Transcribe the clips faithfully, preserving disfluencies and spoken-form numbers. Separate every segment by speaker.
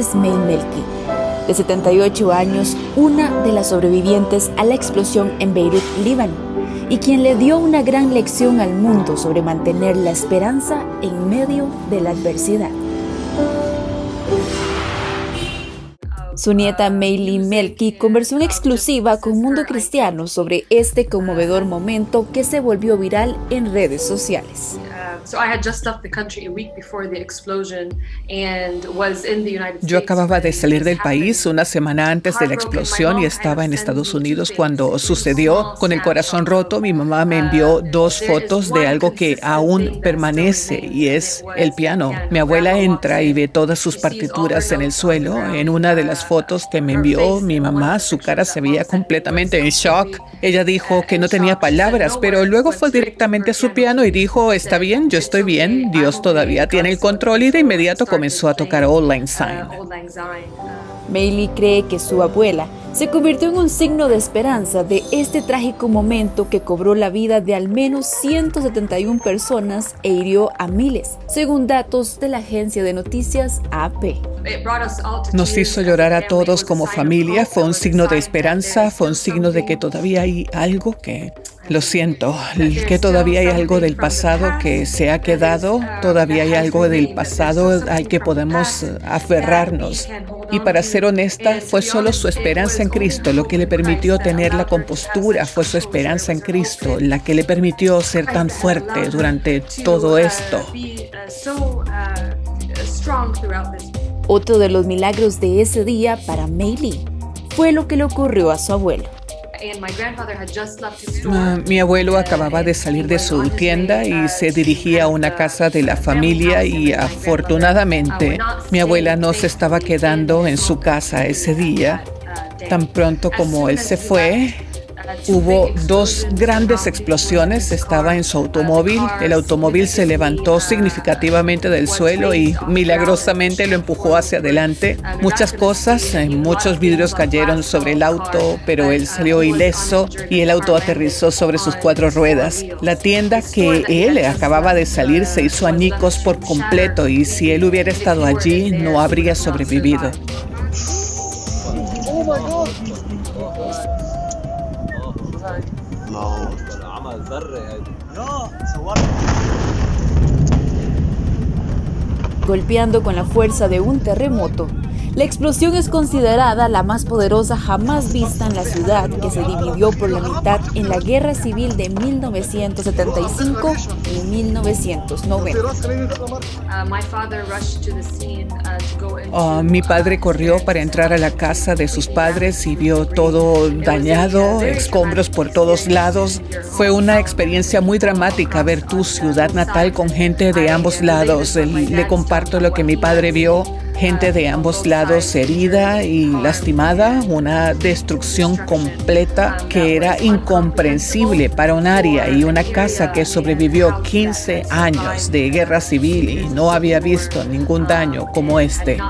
Speaker 1: es May Melki, de setenta y ocho años, una de las sobrevivientes a la explosión en Beirut, Líbano, y quien le dio una gran lección al mundo sobre mantener la esperanza en medio de la adversidad. Su nieta Maylee Melki conversó en exclusiva con Mundo Cristiano sobre este conmovedor momento que se volvió viral en redes sociales.
Speaker 2: Yo acababa de salir del país una semana antes de la explosión y estaba en Estados Unidos cuando sucedió. Con el corazón roto, mi mamá me envió dos fotos de algo que aún permanece y es el piano. Mi abuela entra y ve todas sus partituras en el suelo. En una de las fotos que me envió mi mamá, su cara se veía completamente en shock. Ella dijo que no tenía palabras, pero luego fue directamente a su piano y dijo, está bien, yo estoy bien, Dios todavía tiene el control, y de inmediato comenzó a tocar Auld Lang Syne.
Speaker 1: Maylee cree que su abuela se convirtió en un signo de esperanza de este trágico momento que cobró la vida de al menos ciento setenta y una personas e hirió a miles, según datos de la agencia de noticias A P.
Speaker 2: Nos hizo llorar a todos como familia, fue un signo de esperanza, fue un signo de que todavía hay algo que... Lo siento, que todavía hay algo del pasado que se ha quedado, todavía hay algo del pasado al que podemos aferrarnos. Y para ser honesta, fue solo su esperanza en Cristo lo que le permitió tener la compostura, fue su esperanza en Cristo la que le permitió ser tan fuerte durante todo esto.
Speaker 1: Otro de los milagros de ese día para Maylee fue lo que le ocurrió a su abuelo.
Speaker 2: Uh, mi abuelo acababa de salir de su tienda y se dirigía a una casa de la familia y afortunadamente mi abuela no se estaba quedando en su casa ese día. Tan pronto como él se fue, hubo dos grandes explosiones. Estaba en su automóvil. El automóvil se levantó significativamente del suelo y milagrosamente lo empujó hacia adelante. Muchas cosas, muchos vidrios cayeron sobre el auto, pero él salió ileso y el auto aterrizó sobre sus cuatro ruedas. La tienda que él acababa de salir se hizo añicos por completo y si él hubiera estado allí, no habría sobrevivido.
Speaker 1: Golpeando con la fuerza de un terremoto, la explosión es considerada la más poderosa jamás vista en la ciudad, que se dividió por la mitad en la Guerra Civil de mil novecientos setenta y cinco y mil novecientos noventa.
Speaker 2: Uh, mi padre corrió para entrar a la casa de sus padres y vio todo dañado, escombros por todos lados. Fue una experiencia muy dramática ver tu ciudad natal con gente de ambos lados. Le comparto lo que mi padre vio. Gente de ambos lados herida y lastimada, una destrucción completa que era incomprensible para un área y una casa que sobrevivió quince años de guerra civil y no había visto ningún daño como este.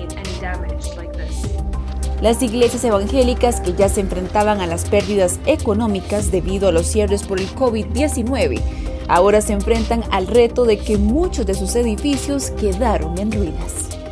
Speaker 1: Las iglesias evangélicas que ya se enfrentaban a las pérdidas económicas debido a los cierres por el COVID diecinueve, ahora se enfrentan al reto de que muchos de sus edificios quedaron en ruinas.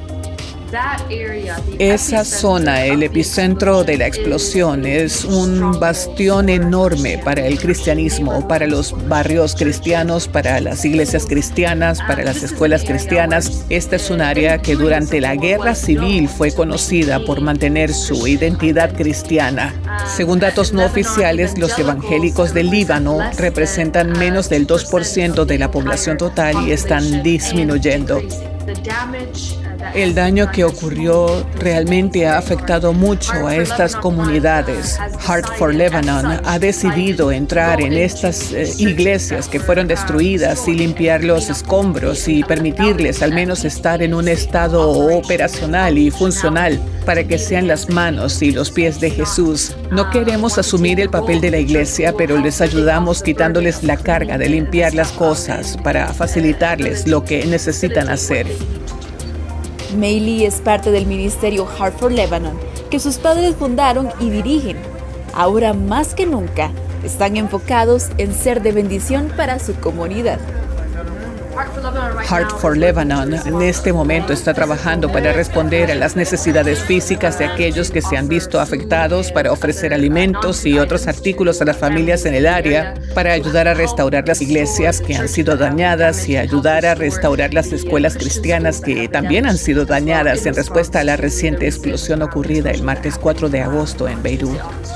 Speaker 2: Esa zona, el epicentro de la explosión, es un bastión enorme para el cristianismo, para los barrios cristianos, para las iglesias cristianas, para las escuelas cristianas. Esta es un área que durante la guerra civil fue conocida por mantener su identidad cristiana. Según datos no oficiales, los evangélicos del Líbano representan menos del dos por ciento de la población total y están disminuyendo. El daño que ocurrió realmente ha afectado mucho a estas comunidades. Heart for Lebanon ha decidido entrar en estas eh, iglesias que fueron destruidas y limpiar los escombros y permitirles al menos estar en un estado operacional y funcional para que sean las manos y los pies de Jesús. No queremos asumir el papel de la iglesia, pero les ayudamos quitándoles la carga de limpiar las cosas para facilitarles lo que necesitan hacer.
Speaker 1: Maylee es parte del ministerio Heart for Lebanon, que sus padres fundaron y dirigen. Ahora más que nunca, están enfocados en ser de bendición para su comunidad.
Speaker 2: Heart for Lebanon en este momento está trabajando para responder a las necesidades físicas de aquellos que se han visto afectados, para ofrecer alimentos y otros artículos a las familias en el área, para ayudar a restaurar las iglesias que han sido dañadas y ayudar a restaurar las escuelas cristianas que también han sido dañadas en respuesta a la reciente explosión ocurrida el martes cuatro de agosto en Beirut.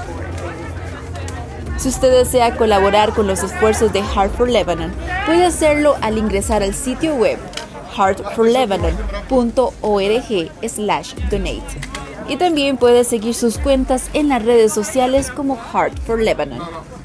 Speaker 1: Si usted desea colaborar con los esfuerzos de Heart for Lebanon, puede hacerlo al ingresar al sitio web heart for lebanon punto org slash donate. Y también puede seguir sus cuentas en las redes sociales como Heart for Lebanon.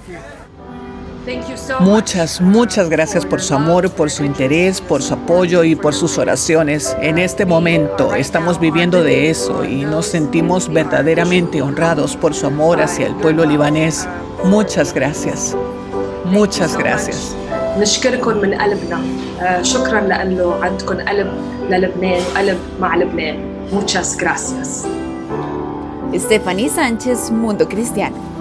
Speaker 2: Muchas, muchas gracias por su amor, por su interés, por su apoyo y por sus oraciones. En este momento estamos viviendo de eso y nos sentimos verdaderamente honrados por su amor hacia el pueblo libanés. Muchas gracias. Muchas gracias.
Speaker 3: نشكركم من قلبنا. شكرا لأنه عندكم قلب للبنان وقلب مع لبنان. Muchas gracias.
Speaker 1: Stephanie Sánchez, Mundo Cristiano.